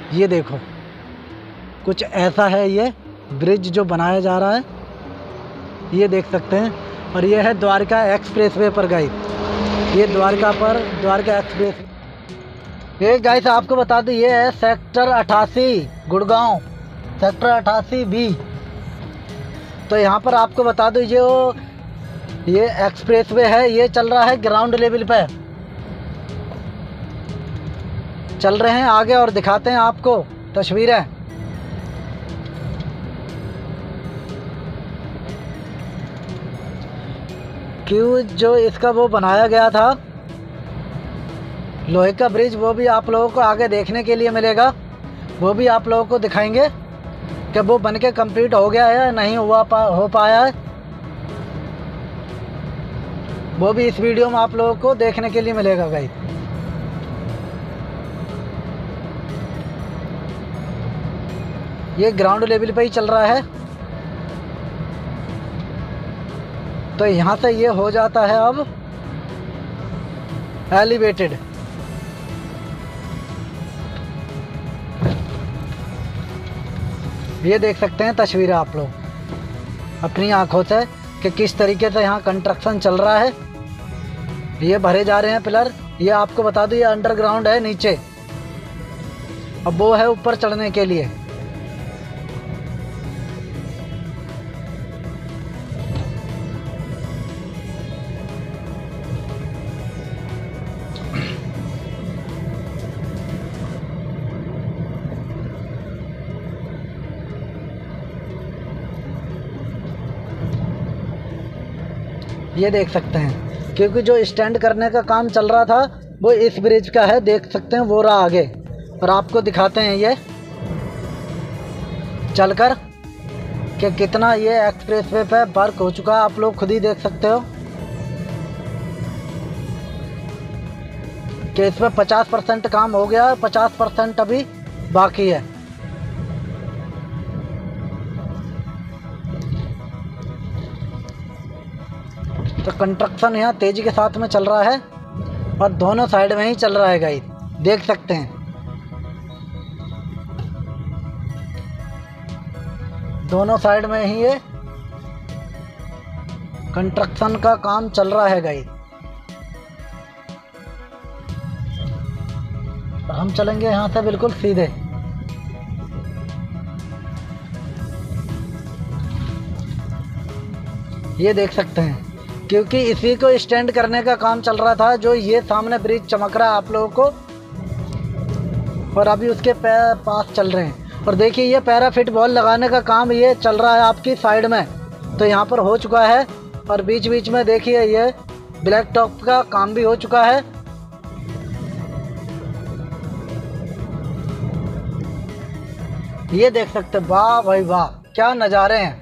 ये देखो कुछ ऐसा है ये ब्रिज जो बनाया जा रहा है, ये देख सकते हैं। और ये है द्वारका एक्सप्रेसवे पर गाइस, ये द्वारका एक्सप्रेस। ये गाइस आपको बता दूं ये है सेक्टर 88 गुड़गांव, सेक्टर 88 बी। तो यहाँ पर आपको बता दूं जो ये एक्सप्रेसवे है ये चल रहा है ग्राउंड लेवल पे। चल रहे हैं आगे और दिखाते हैं आपको तस्वीरें। क्यों जो इसका वो बनाया गया था लोहे का ब्रिज, वो भी आप लोगों को आगे देखने के लिए मिलेगा, वो भी आप लोगों को दिखाएंगे कि वो बनके कंप्लीट हो गया है या नहीं हो पाया है, वो भी इस वीडियो में आप लोगों को देखने के लिए मिलेगा गाइस। ये ग्राउंड लेवल पे ही चल रहा है। तो यहाँ से ये हो जाता है अब एलिवेटेड। ये देख सकते हैं तस्वीरें आप लोग अपनी आंखों से कि किस तरीके से यहाँ कंस्ट्रक्शन चल रहा है। ये भरे जा रहे हैं पिलर। ये आपको बता दूं ये अंडरग्राउंड है नीचे, अब वो है ऊपर चढ़ने के लिए। ये देख सकते हैं क्योंकि जो स्टैंड करने का काम चल रहा था वो इस ब्रिज का है, देख सकते हैं वो रहा आगे। और आपको दिखाते हैं ये चलकर कि कितना ये एक्सप्रेसवे पे वर्क हो चुका है, आप लोग खुद ही देख सकते हो कि इसमें 50% काम हो गया, 50% अभी बाकी है। तो कंस्ट्रक्शन यहाँ तेज़ी के साथ में चल रहा है और दोनों साइड में ही चल रहा है गाइस, देख सकते हैं दोनों साइड में ही ये कंस्ट्रक्शन का काम चल रहा है गाइस। और हम चलेंगे यहाँ से बिल्कुल सीधे। ये देख सकते हैं क्योंकि इसी को स्टैंड करने का काम चल रहा था, जो ये सामने ब्रिज चमक रहा है आप लोगों को, और अभी उसके पास चल रहे हैं। और देखिए ये पैराफिट बॉल लगाने का काम ये चल रहा है आपकी साइड में, तो यहाँ पर हो चुका है। और बीच बीच में देखिए ये ब्लैक टॉप का काम भी हो चुका है। ये देख सकते, वाह भाई वाह क्या नज़ारे हैं।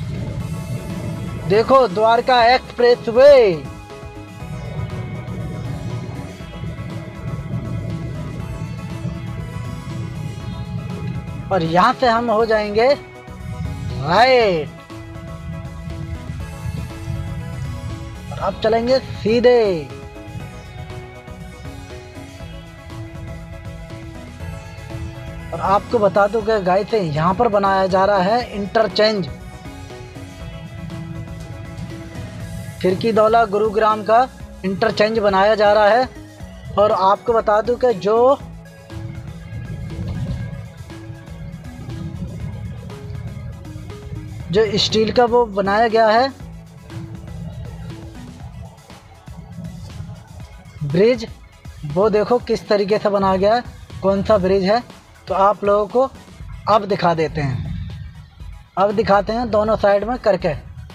देखो द्वारका एक्सप्रेसवे। और यहां से हम हो जाएंगे राइट और अब चलेंगे सीधे। और आपको बता दूं कि गाइस यहां पर बनाया जा रहा है इंटरचेंज खिड़की दौला गुरुग्राम का इंटरचेंज बनाया जा रहा है। और आपको बता दूं कि जो स्टील का वो बनाया गया है ब्रिज, वो देखो किस तरीके से बनाया गया है, कौन सा ब्रिज है। तो आप लोगों को अब दिखा देते हैं, अब दिखाते हैं दोनों साइड में करके।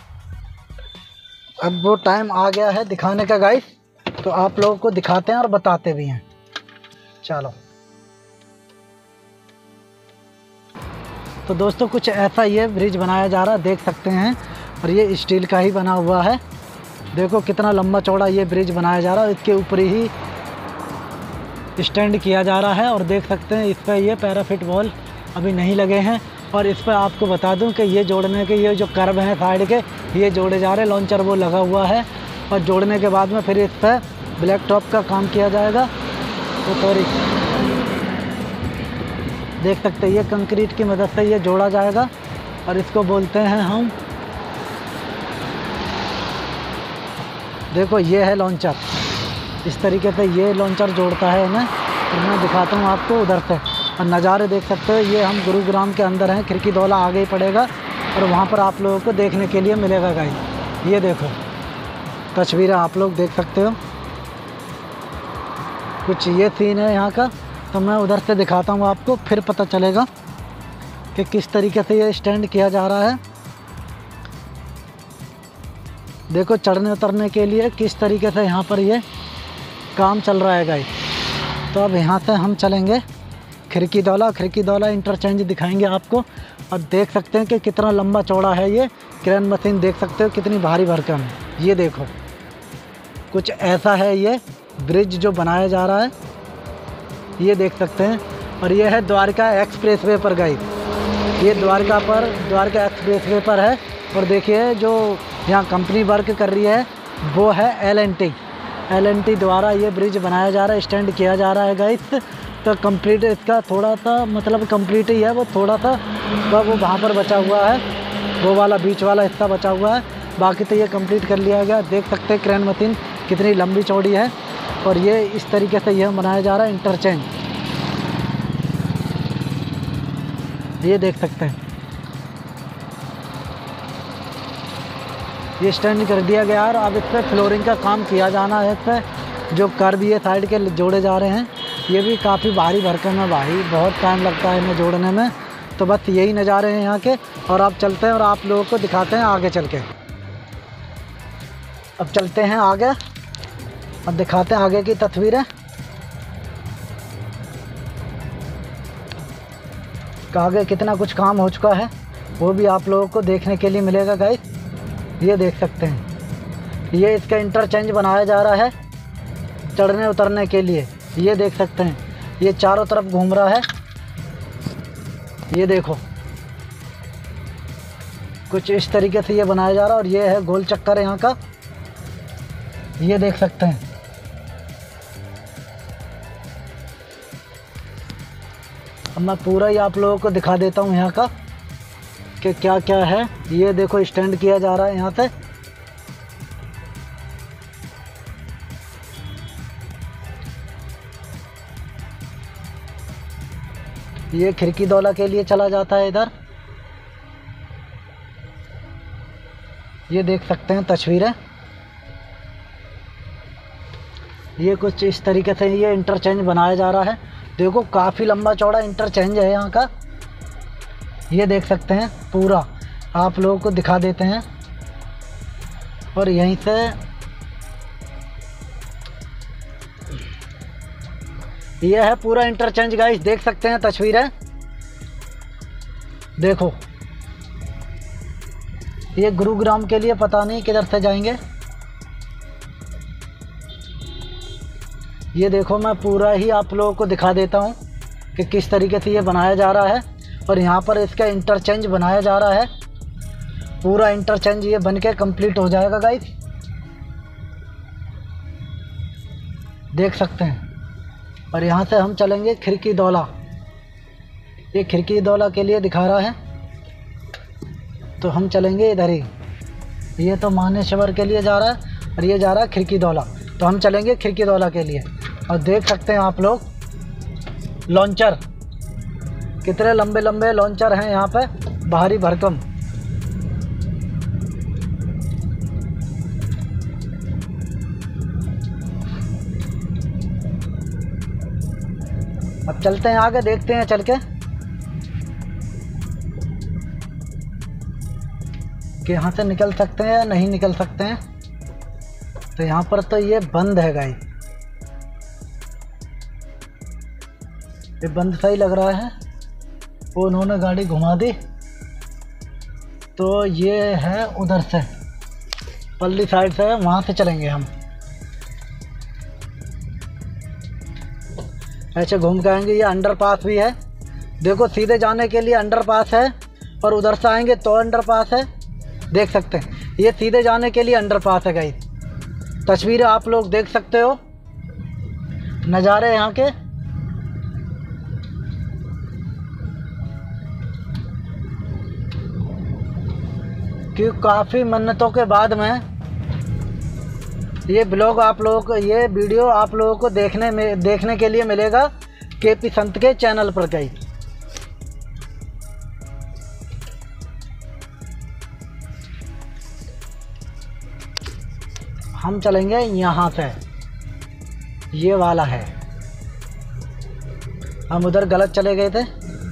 अब वो टाइम आ गया है दिखाने का गाइस, तो आप लोगों को दिखाते हैं और बताते भी हैं। चलो तो दोस्तों कुछ ऐसा ये ब्रिज बनाया जा रहा है, देख सकते हैं। और ये स्टील का ही बना हुआ है। देखो कितना लंबा चौड़ा ये ब्रिज बनाया जा रहा है, इसके ऊपर ही स्टैंड किया जा रहा है। और देख सकते हैं इस पर ये पैराफिट वॉल अभी नहीं लगे हैं। और इस पर आपको बता दूं कि ये जोड़ने के ये जो कर्व हैं साइड के, ये जोड़े जा रहे हैं, लॉन्चर वो लगा हुआ है। और जोड़ने के बाद में फिर इस पर ब्लैक टॉप का काम किया जाएगा। तो सॉरी देख सकते हैं ये कंक्रीट की मदद से ये जोड़ा जाएगा और इसको बोलते हैं हम, देखो ये है लॉन्चर। इस तरीके से ये लॉन्चर जोड़ता है इन्हें, और मैं दिखाता हूँ आपको उधर से। और नज़ारे देख सकते हो, ये हम गुरुग्राम के अंदर हैं, खिड़कीदौला आगे ही पड़ेगा और वहाँ पर आप लोगों को देखने के लिए मिलेगा गाइस। ये देखो तस्वीरें आप लोग देख सकते हो, कुछ ये सीन है यहाँ का। तो मैं उधर से दिखाता हूँ आपको, फिर पता चलेगा कि किस तरीके से ये स्टैंड किया जा रहा है। देखो चढ़ने उतरने के लिए किस तरीके से यहाँ पर ये काम चल रहा है गाइस। तो अब यहाँ से हम चलेंगे खिड़कीदौला इंटरचेंज दिखाएंगे आपको। और देख सकते हैं कि कितना लंबा चौड़ा है ये क्रेन मशीन, देख सकते हो कितनी भारी भरकम है। ये देखो कुछ ऐसा है ये ब्रिज जो बनाया जा रहा है, ये देख सकते हैं। और ये है द्वारका एक्सप्रेसवे पर गाइस, ये द्वारका एक्सप्रेसवे पर है। और देखिए जो यहाँ कंपनी वर्क कर रही है वो है एल&टी द्वारा ये ब्रिज बनाया जा रहा है, स्टैंड किया जा रहा है गाइस। तो कंप्लीट इसका थोड़ा सा मतलब कंप्लीट ही है, वो थोड़ा सा वो वहाँ पर बचा हुआ है, वो वाला बीच वाला हिस्सा बचा हुआ है, बाकी तो ये कंप्लीट कर लिया गया। देख सकते हैं क्रेन मशीन कितनी लंबी चौड़ी है। और ये इस तरीके से यह बनाया जा रहा है इंटरचेंज, ये देख सकते हैं ये स्टैंड कर दिया गया। और अब इस पर फ्लोरिंग का काम किया जाना है। इस पर जो कर्व ये साइड के जोड़े जा रहे हैं, ये भी काफ़ी भारी भरकम है भाई, बहुत टाइम लगता है इन्हें जोड़ने में। तो बस यही नज़ारे हैं यहाँ के। और आप चलते हैं और आप लोगों को दिखाते हैं आगे चल के। अब चलते हैं आगे और दिखाते हैं आगे की तस्वीरें। आगे कितना कुछ काम हो चुका है वो भी आप लोगों को देखने के लिए मिलेगा गाइस। ये देख सकते हैं ये इसका इंटरचेंज बनाया जा रहा है चढ़ने उतरने के लिए। ये देख सकते हैं ये चारों तरफ घूम रहा है, ये देखो कुछ इस तरीके से ये बनाया जा रहा है। और ये है गोल चक्कर यहाँ का, ये देख सकते हैं। अब मैं पूरा ही आप लोगों को दिखा देता हूँ यहाँ का कि क्या क्या है। ये देखो स्टैंड किया जा रहा है यहाँ से, ये खिड़कीदौला के लिए चला जाता है इधर। ये देख सकते हैं तस्वीरें, ये कुछ इस तरीके से ये इंटरचेंज बनाया जा रहा है। देखो काफ़ी लंबा चौड़ा इंटरचेंज है यहाँ का, ये देख सकते हैं पूरा आप लोगों को दिखा देते हैं। और यहीं से ये है पूरा इंटरचेंज गाइस, देख सकते हैं तस्वीरें। देखो ये गुरुग्राम के लिए पता नहीं किधर से जाएंगे। ये देखो मैं पूरा ही आप लोगों को दिखा देता हूँ कि किस तरीके से ये बनाया जा रहा है। और यहाँ पर इसका इंटरचेंज बनाया जा रहा है, पूरा इंटरचेंज ये बन के कम्प्लीट हो जाएगा गाइस, देख सकते हैं। और यहाँ से हम चलेंगे खिड़कीदौला, ये खिड़कीदौला के लिए दिखा रहा है, तो हम चलेंगे इधर ही। ये तो मानेश्वर के लिए जा रहा है और ये जा रहा है खिड़कीदौला, तो हम चलेंगे खिड़कीदौला के लिए। और देख सकते हैं आप लोग लॉन्चर, कितने लंबे लंबे लॉन्चर हैं यहाँ पे, भारी भरकम। अब चलते हैं आगे, देखते हैं चल के कि यहाँ से निकल सकते हैं या नहीं निकल सकते हैं। तो यहाँ पर तो ये बंद है गाइस, ये बंद सही लग रहा है। वो उन्होंने गाड़ी घुमा दी, तो ये है उधर से पल्ली साइड से, वहाँ से चलेंगे हम। ऐसे घूम के आएंगे। ये अंडरपास भी है, देखो सीधे जाने के लिए अंडरपास है और उधर से आएंगे तो अंडरपास है, देख सकते हैं। ये सीधे जाने के लिए अंडरपास है गाइस, तस्वीरें आप लोग देख सकते हो, नज़ारे यहाँ के। कि काफ़ी मन्नतों के बाद में ये ब्लॉग आप लोगों को, ये वीडियो आप लोगों को देखने के लिए मिलेगा केपी संत के चैनल पर कहीं। हम चलेंगे यहाँ से, ये वाला है, हम उधर गलत चले गए थे।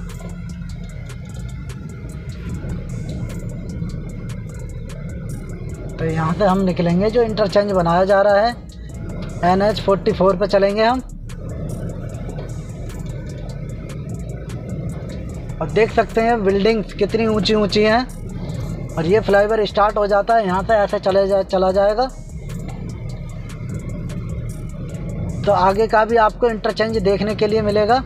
तो यहाँ से हम निकलेंगे, जो इंटरचेंज बनाया जा रहा है NH 44 पे चलेंगे हम। और देख सकते हैं बिल्डिंग्स कितनी ऊंची ऊंची हैं। और ये फ्लाईओवर स्टार्ट हो जाता है यहाँ से, ऐसे चला जाएगा। तो आगे का भी आपको इंटरचेंज देखने के लिए मिलेगा।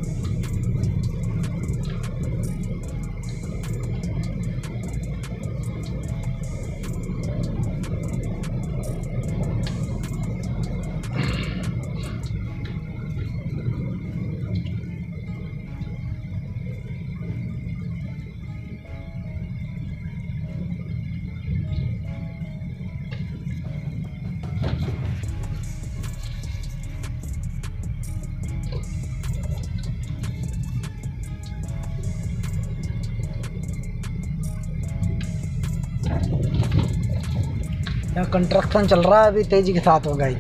यहाँ कंस्ट्रक्शन चल रहा है अभी तेजी के साथ होगा ही।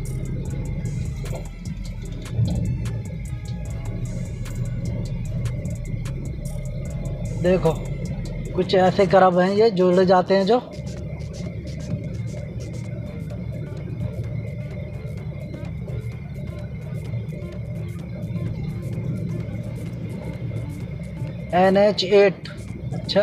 देखो कुछ ऐसे करब हैं, ये जोड़े जाते हैं जो। NH 8, अच्छा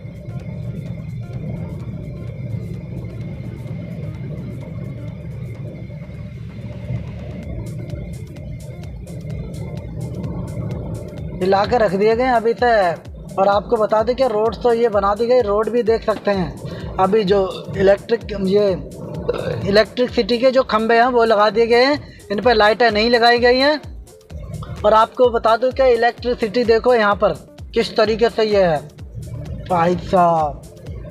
ला के रख दिए गए अभी तक। और आपको बता दें कि रोड तो ये बना दी गई, रोड भी देख सकते हैं। अभी जो इलेक्ट्रिसिटी के जो खंभे हैं वो लगा दिए गए हैं, इन पर लाइटें नहीं लगाई गई हैं। और आपको बता दूं कि इलेक्ट्रिसिटी देखो यहाँ पर किस तरीके से ये है भाई साहब।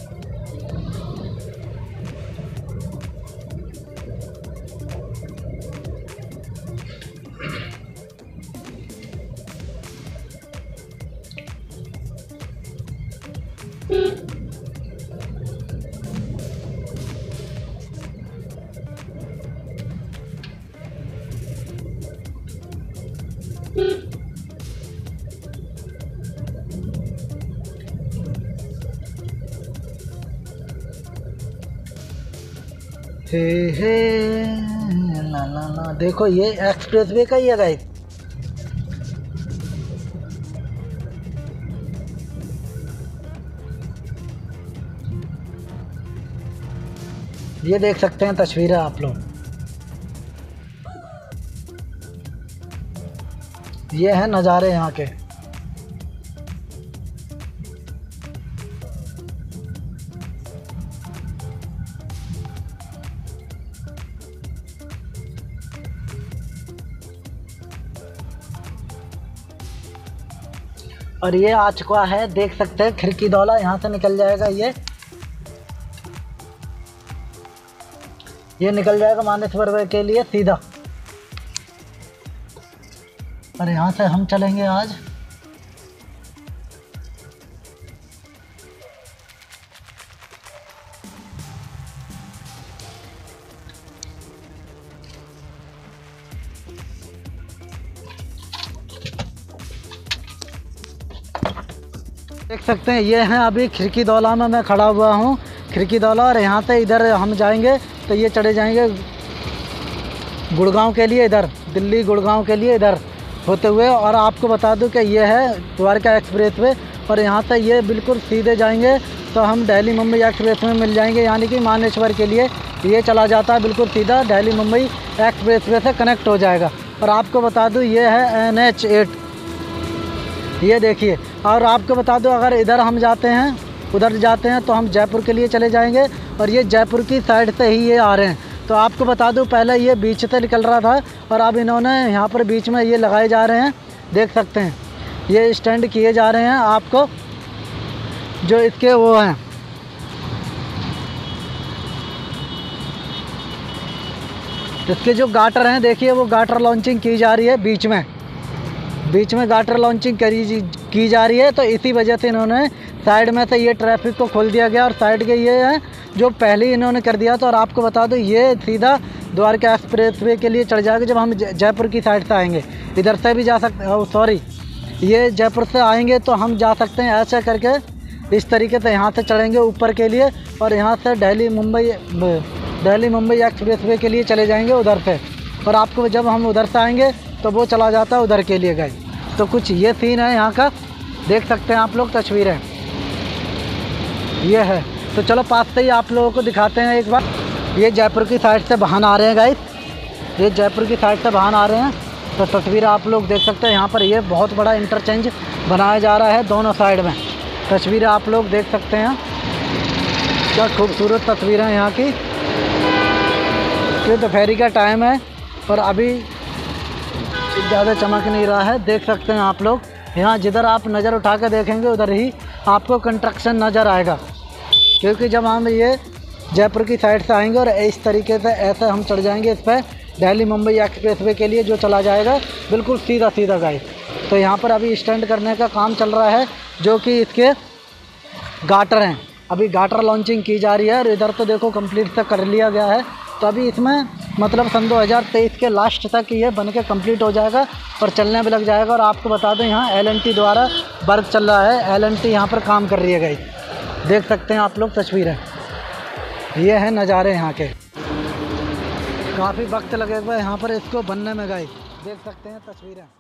हे ला ला ला, देखो ये एक्सप्रेस वे का ही है गाइस। ये देख सकते हैं तस्वीरें आप लोग, ये हैं नज़ारे यहाँ के। और ये आ चुका है, देख सकते हैं खिड़की दौला, यहाँ से निकल जाएगा ये निकल जाएगा मानेसर के लिए सीधा। और यहाँ से हम चलेंगे आज देख सकते हैं। ये हैं अभी खिड़की दौला में मैं खड़ा हुआ हूँ, खिड़की दौला। और यहाँ से इधर हम जाएंगे तो ये चढ़े जाएंगे गुड़गांव के लिए, इधर दिल्ली गुड़गांव के लिए इधर होते हुए। और आपको बता दूं कि ये है द्वारका एक्सप्रेस वे। और यहाँ से ये बिल्कुल सीधे जाएंगे तो हम दिल्ली मुंबई एक्सप्रेस में मिल जाएंगे, यानी कि मानेसर के लिए ये चला जाता है बिल्कुल सीधा, दिल्ली मुंबई एक्सप्रेस वे से कनेक्ट हो जाएगा। और आपको बता दूँ ये है NH 8, ये देखिए। और आपको बता दो अगर इधर हम जाते हैं, उधर जाते हैं तो हम जयपुर के लिए चले जाएंगे। और ये जयपुर की साइड से ही ये आ रहे हैं। तो आपको बता दूं पहले ये बीच से निकल रहा था और अब इन्होंने यहाँ पर बीच में ये लगाए जा रहे हैं, देख सकते हैं ये स्टैंड किए जा रहे हैं आपको, जो इसके वो हैं इसके जो गाटर हैं देखिए, वो गाटर लॉन्चिंग की जा रही है बीच में गाटर लॉन्चिंग की जा रही है। तो इसी वजह से इन्होंने साइड में से ये ट्रैफिक को खोल दिया गया और साइड के ये हैं जो पहले ही इन्होंने कर दिया था। और आपको बता दो ये सीधा द्वारका एक्सप्रेसवे के लिए चढ़ जाएगा। जब हम जयपुर की साइड से आएंगे, इधर से भी जा सकते, सॉरी ये जयपुर से आएंगे तो हम जा सकते हैं ऐसा करके, इस तरीके से यहाँ से चढ़ेंगे ऊपर के लिए और यहाँ से दिल्ली मुंबई एक्सप्रेसवे के लिए चले जाएंगे उधर से। और आपको जब हम उधर से आएंगे तो वो चला जाता है उधर के लिए गाइस। तो कुछ ये सीन है यहाँ का, देख सकते हैं आप लोग तस्वीरें ये है। तो चलो पास से ही आप लोगों को दिखाते हैं एक बार। ये जयपुर की साइड से वाहन आ रहे हैं गाइस, ये जयपुर की साइड से वाहन आ रहे हैं। तो तस्वीर आप लोग देख सकते हैं यहाँ पर ये बहुत बड़ा इंटरचेंज बनाया जा रहा है दोनों साइड में। तस्वीरें आप लोग देख सकते हैं, क्या खूबसूरत तस्वीरें हैं यहाँ की। ये दोपहर का टाइम है और अभी ज़्यादा चमक नहीं रहा है, देख सकते हैं आप लोग। यहाँ जिधर आप नज़र उठा कर देखेंगे उधर ही आपको कंस्ट्रक्शन नज़र आएगा, क्योंकि जब हम ये जयपुर की साइड से आएंगे और इस तरीके से ऐसे हम चढ़ जाएंगे इस पर दिल्ली मुंबई एक्सप्रेसवे के लिए, जो चला जाएगा बिल्कुल सीधा गाइस। तो यहाँ पर अभी स्टैंड करने का काम चल रहा है, जो कि इसके गाटर हैं, अभी गाटर लॉन्चिंग की जा रही है। और इधर तो देखो कंप्लीट तक कर लिया गया है। तो अभी इसमें मतलब सन 2023 के लास्ट तक ये बन के कम्प्लीट हो जाएगा और चलने में लग जाएगा। और आपको बता दें यहाँ L&T द्वारा वर्क चल रहा है, L&T यहाँ पर काम कर रही है गाइस, देख सकते हैं आप लोग तस्वीरें। ये है नज़ारे यहाँ के, काफ़ी वक्त लगेगा यहाँ पर इसको बनने में गाइस, देख सकते हैं तस्वीरें।